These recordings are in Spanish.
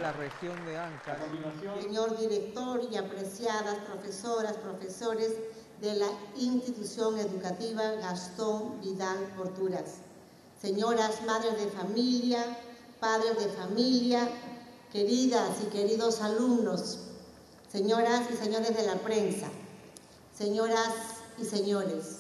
la región de Ancash. Señor director y apreciadas profesoras, profesores de la institución educativa Gastón Vidal Porturas, señoras madres de familia, padres de familia, queridas y queridos alumnos, señoras y señores de la prensa, señoras y señores.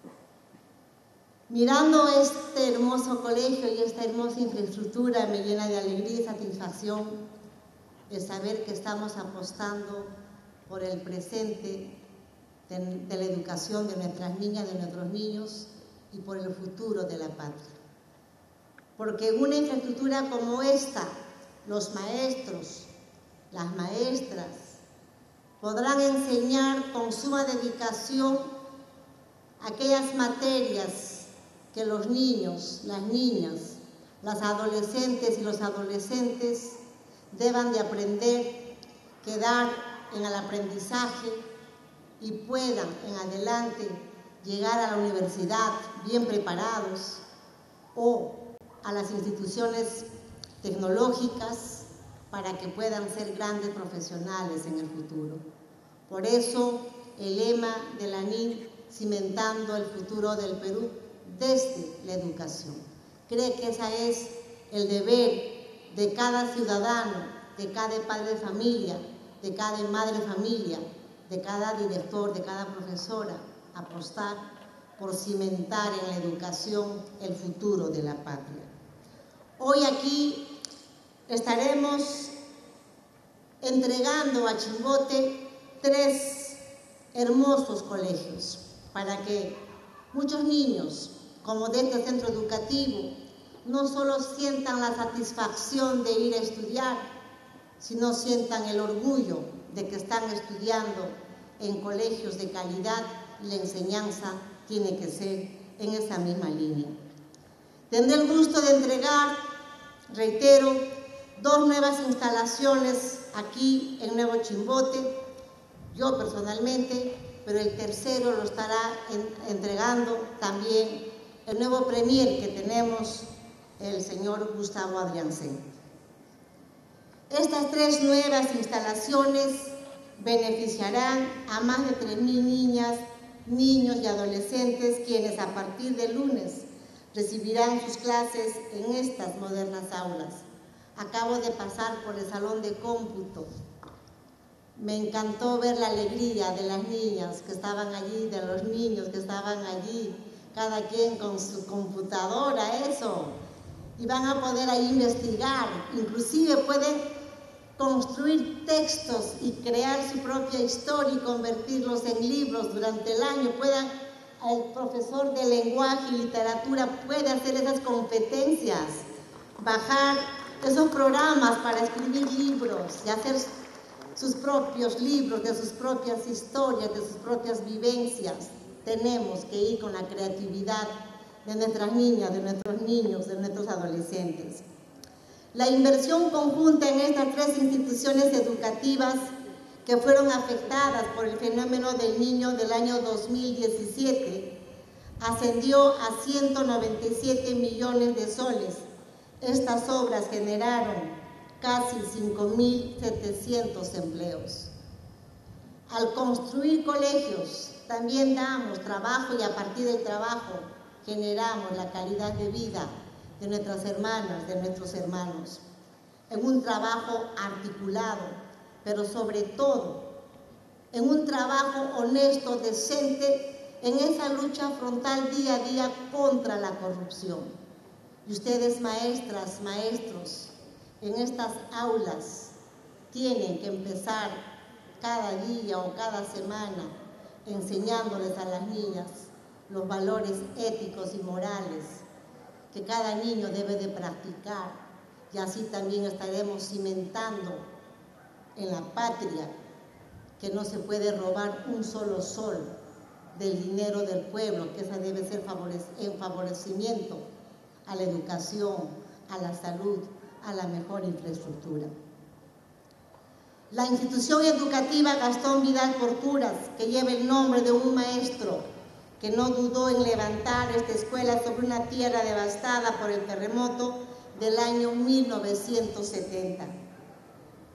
Mirando este hermoso colegio y esta hermosa infraestructura me llena de alegría y satisfacción el saber que estamos apostando por el presente de la educación de nuestras niñas, de nuestros niños y por el futuro de la patria. Porque en una infraestructura como esta, los maestros, las maestras, podrán enseñar con suma dedicación aquellas materias que los niños, las niñas, las adolescentes y los adolescentes deban de aprender, quedar en el aprendizaje y puedan en adelante llegar a la universidad bien preparados o a las instituciones tecnológicas para que puedan ser grandes profesionales en el futuro. Por eso el lema de la NIN, cimentando el futuro del Perú desde la educación. Cree que ese es el deber de cada ciudadano, de cada padre de familia, de cada madre de familia, de cada director, de cada profesora, apostar por cimentar en la educación el futuro de la patria. Hoy aquí estaremos entregando a Chimbote 3 hermosos colegios para que muchos niños, como de este centro educativo, no solo sientan la satisfacción de ir a estudiar, sino sientan el orgullo de que están estudiando en colegios de calidad y la enseñanza tiene que ser en esa misma línea. Tendré el gusto de entregar, reitero, 2 nuevas instalaciones aquí en Nuevo Chimbote, yo personalmente, pero el tercero lo estará entregando también el nuevo premier que tenemos, el señor Gustavo Adriancén. Estas 3 nuevas instalaciones beneficiarán a más de 3.000 niñas, niños y adolescentes quienes a partir de lunes recibirán sus clases en estas modernas aulas. Acabo de pasar por el salón de cómputo. Me encantó ver la alegría de las niñas que estaban allí, de los niños que estaban allí, cada quien con su computadora, eso. Y van a poder ahí investigar, inclusive pueden construir textos y crear su propia historia y convertirlos en libros durante el año. El profesor de lenguaje y literatura puede hacer esas competencias, bajar esos programas para escribir libros y hacer sus propios libros, de sus propias historias, de sus propias vivencias. Tenemos que ir con la creatividad de nuestras niñas, de nuestros niños, de nuestros adolescentes. La inversión conjunta en estas 3 instituciones educativas que fueron afectadas por el fenómeno del Niño del año 2017 ascendió a 197 millones de soles. Estas obras generaron casi 5.700 empleos. Al construir colegios, también damos trabajo y a partir del trabajo generamos la calidad de vida de nuestras hermanas, de nuestros hermanos, en un trabajo articulado, pero sobre todo en un trabajo honesto, decente, en esa lucha frontal día a día contra la corrupción. Y ustedes, maestras, maestros, en estas aulas tienen que empezar cada día o cada semana enseñándoles a las niñas los valores éticos y morales que cada niño debe de practicar, y así también estaremos cimentando en la patria que no se puede robar un solo sol del dinero del pueblo, que esa debe ser en favorecimiento a la educación, a la salud, a la mejor infraestructura. La institución educativa Gastón Vidal Porturas, que lleva el nombre de un maestro que no dudó en levantar esta escuela sobre una tierra devastada por el terremoto del año 1970.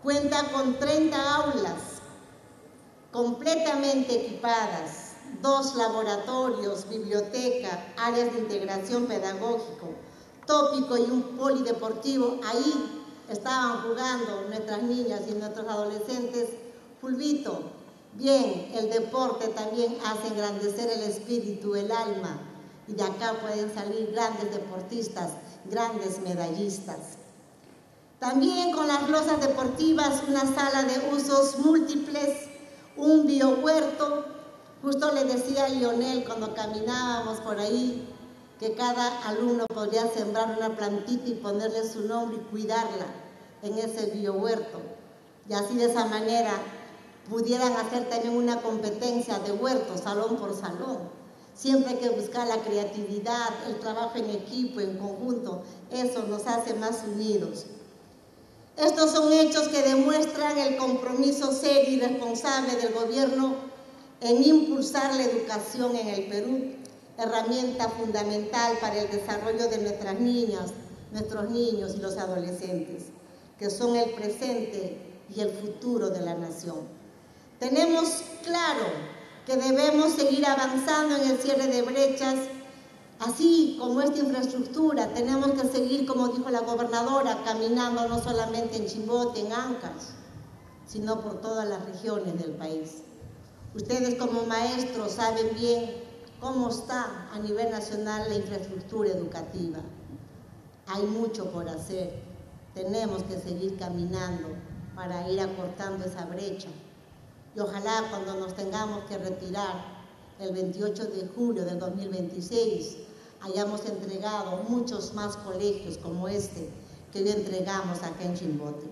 Cuenta con 30 aulas completamente equipadas, 2 laboratorios, biblioteca, áreas de integración pedagógico, tópico y un polideportivo. Ahí estaban jugando nuestras niñas y nuestros adolescentes fulbito. Bien, el deporte también hace engrandecer el espíritu, el alma, y de acá pueden salir grandes deportistas, grandes medallistas. También con las losas deportivas, una sala de usos múltiples, un biohuerto. Justo le decía a Lionel cuando caminábamos por ahí que cada alumno podría sembrar una plantita y ponerle su nombre y cuidarla en ese biohuerto. Y así de esa manera pudieran hacer también una competencia de huertos, salón por salón. Siempre hay que buscar la creatividad, el trabajo en equipo, en conjunto. Eso nos hace más unidos. Estos son hechos que demuestran el compromiso serio y responsable del gobierno en impulsar la educación en el Perú, herramienta fundamental para el desarrollo de nuestras niñas, nuestros niños y los adolescentes, que son el presente y el futuro de la nación. Tenemos claro que debemos seguir avanzando en el cierre de brechas. Así como esta infraestructura, tenemos que seguir, como dijo la gobernadora, caminando no solamente en Chimbote, en Ancash, sino por todas las regiones del país. Ustedes como maestros saben bien cómo está a nivel nacional la infraestructura educativa. Hay mucho por hacer. Tenemos que seguir caminando para ir acortando esa brecha. Y ojalá cuando nos tengamos que retirar el 28 de julio del 2026, hayamos entregado muchos más colegios como este que le entregamos acá en Chimbote.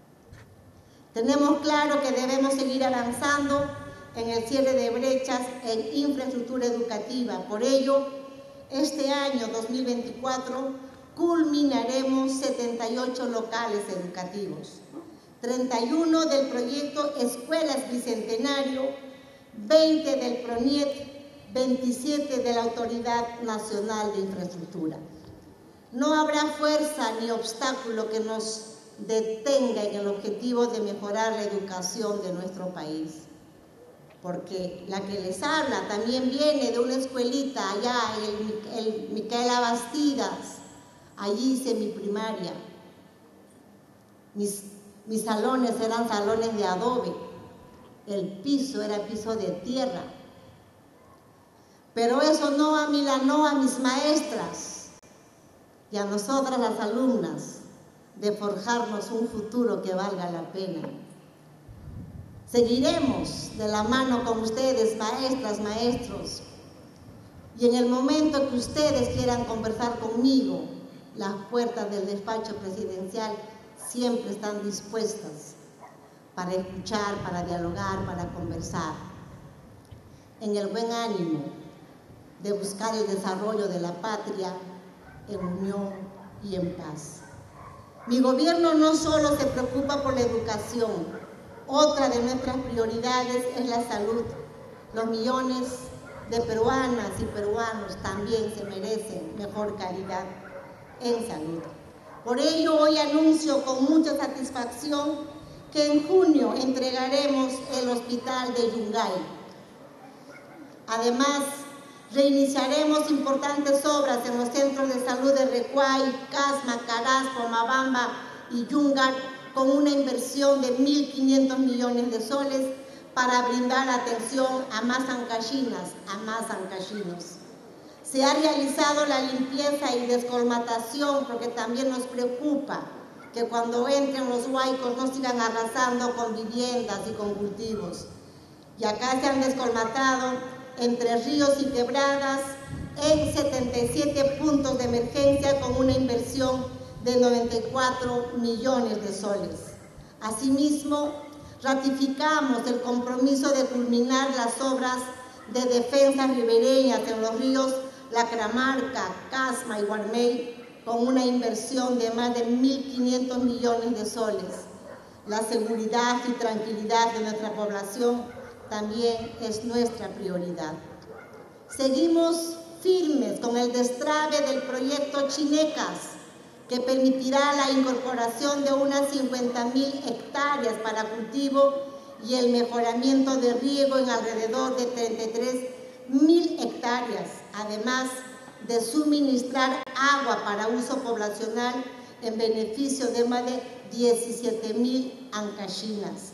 Tenemos claro que debemos seguir avanzando en el cierre de brechas en infraestructura educativa. Por ello, este año 2024 culminaremos 78 locales educativos, 31 del proyecto Escuelas Bicentenario, 20 del PRONIET, 27 de la Autoridad Nacional de Infraestructura. No habrá fuerza ni obstáculo que nos detenga en el objetivo de mejorar la educación de nuestro país. Porque la que les habla también viene de una escuelita allá, el Micaela Bastidas. Allí hice mi primaria. Mis salones eran salones de adobe. El piso era piso de tierra. Pero eso no amilanó a mis maestras y a nosotras las alumnas de forjarnos un futuro que valga la pena. Seguiremos de la mano con ustedes, maestras, maestros, y en el momento que ustedes quieran conversar conmigo, las puertas del despacho presidencial siempre están dispuestas para escuchar, para dialogar, para conversar, en el buen ánimo de buscar el desarrollo de la patria en unión y en paz. Mi gobierno no solo se preocupa por la educación, otra de nuestras prioridades es la salud. Los millones de peruanas y peruanos también se merecen mejor calidad en salud. Por ello, hoy anuncio con mucha satisfacción que en junio entregaremos el hospital de Yungay. Además, reiniciaremos importantes obras en los centros de salud de Recuay, Casma, Caraz, Pomabamba y Yungar con una inversión de 1.500 millones de soles para brindar atención a más ancachinas, a más ancachinos. Se ha realizado la limpieza y descolmatación porque también nos preocupa que cuando entren los huaicos no sigan arrasando con viviendas y con cultivos. Y acá se han descolmatado entre ríos y quebradas en 77 puntos de emergencia con una inversión de 94 millones de soles. Asimismo, ratificamos el compromiso de culminar las obras de defensas ribereñas en los ríos Lacramarca, Casma y Guarmey con una inversión de más de 1.500 millones de soles. La seguridad y tranquilidad de nuestra población también es nuestra prioridad. Seguimos firmes con el destrabe del proyecto Chinecas, que permitirá la incorporación de unas 50.000 hectáreas para cultivo y el mejoramiento de riego en alrededor de 33.000 hectáreas, además de suministrar agua para uso poblacional en beneficio de más de 17.000 ancachinas.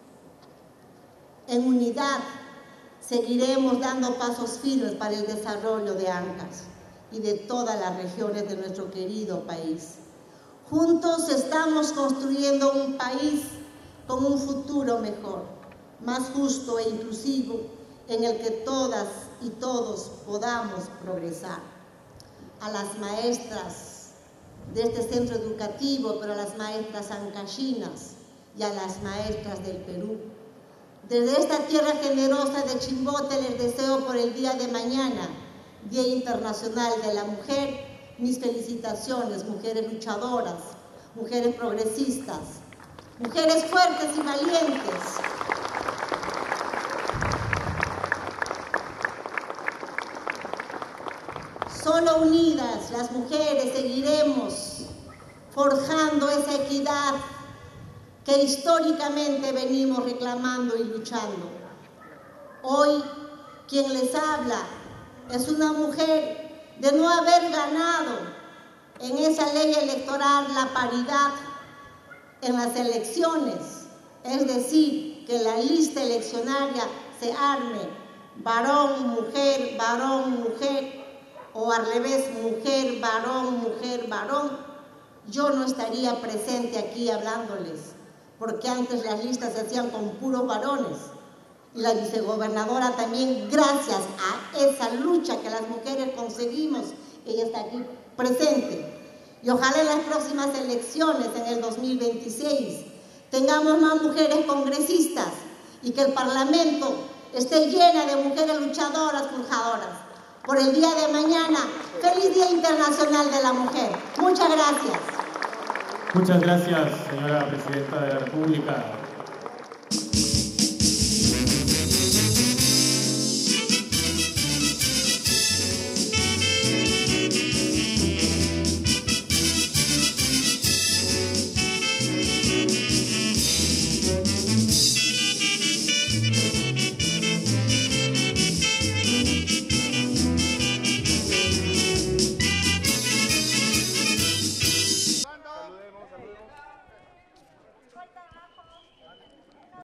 En unidad, seguiremos dando pasos firmes para el desarrollo de Ancash y de todas las regiones de nuestro querido país. Juntos estamos construyendo un país con un futuro mejor, más justo e inclusivo, en el que todas y todos podamos progresar. A las maestras de este centro educativo, pero a las maestras ancachinas y a las maestras del Perú. Desde esta tierra generosa de Chimbote les deseo por el día de mañana, Día Internacional de la Mujer, mis felicitaciones, mujeres luchadoras, mujeres progresistas, mujeres fuertes y valientes. Solo unidas las mujeres seguiremos forjando esa equidad que históricamente venimos reclamando y luchando. Hoy, quien les habla es una mujer de no haber ganado en esa ley electoral la paridad en las elecciones, es decir, que la lista eleccionaria se arme varón, mujer, o al revés, mujer, varón, yo no estaría presente aquí hablándoles, porque antes las listas se hacían con puros varones. Y la vicegobernadora también, gracias a esa lucha que las mujeres conseguimos, ella está aquí presente. Y ojalá en las próximas elecciones, en el 2026, tengamos más mujeres congresistas y que el Parlamento esté llena de mujeres luchadoras, forjadoras. Por el día de mañana, feliz Día Internacional de la Mujer. Muchas gracias. Muchas gracias, señora Presidenta de la República.